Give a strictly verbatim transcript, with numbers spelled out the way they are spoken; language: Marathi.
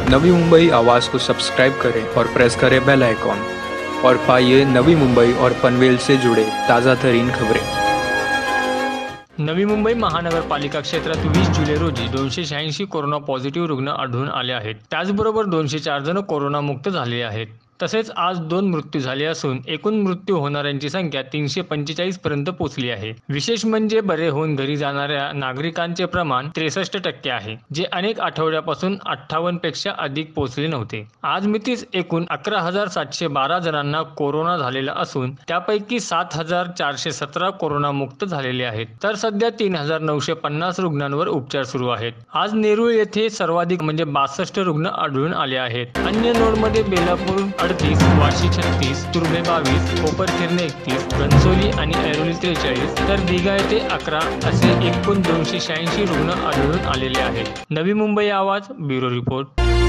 नवी मुंबई आवाज़ को सब्सक्राइब करें और प्रेस करें बेल आइकॉन और पाइए नवी मुंबई और पनवेल से जुड़े ताज़ा तरीन खबरें। नवी मुंबई महानगरपालिका क्षेत्रात वीस जुलै रोजी दोनशे शहाऐंशी कोरोना पॉझिटिव्ह रुग्ण आढळून आले आहेत। त्याचबरोबर दोनशे चार जण कोरोना मुक्त झाले आहेत। तसेच आज दोन मृत्यू झाले असून एकूण मृत्यू होणाऱ्यांची संख्या तीनशे पंचेचाळीस पर्यंत पोहोचली आहे। विशेष म्हणजे बरे होऊन घरी जाणाऱ्या नागरिकांचे प्रमाण त्रेसष्ट टक्के आहे, जे अनेक आठवड्यापासून अठ्ठावन्न पेक्षा अधिक पोहोचले नव्हते। आज मितीस एकूण अकरा हजार सातशे बारा जणांना कोरोना झालेला असून त्यापैकी सात हजार चारशे सतरा कोरोना मुक्त झालेले आहेत, तर सध्या तीन हजार नऊशे पन्नास रुग्णांवर उपचार सुरू आहेत। आज नेरूळ येथे सर्वाधिक म्हणजे बासष्ट रुग्ण आढळून आले आहेत। अन्य नोडमध्ये बेलापूर अडतीस, वाशी छत्तीस, तुर्भे बावीस, कोपरखिरणे एकतीस, घनसोली आणि ऐरोली त्रेचाळीस, तर दिघा येथे अकरा असे एकूण दोनशे शहाऐंशी रुग्ण आढळून आलेले आहेत। नवी मुंबई आवाज ब्युरो रिपोर्ट।